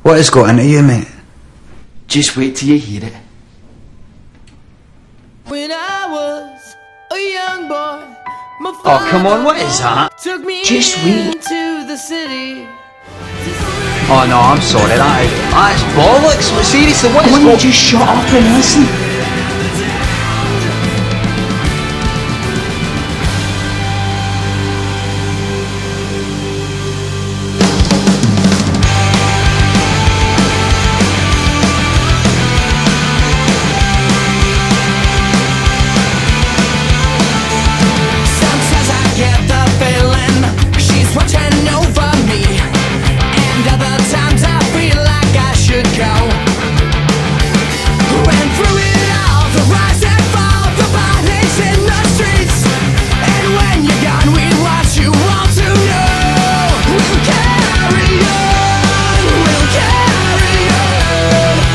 What has got into you, mate? Just wait till you hear it. When I was a young boy, my Oh, come on, what is that? took me Just wait. into the city. Oh no, I'm sorry, that is bollocks. Seriously, what is Why don't you just shut up and listen?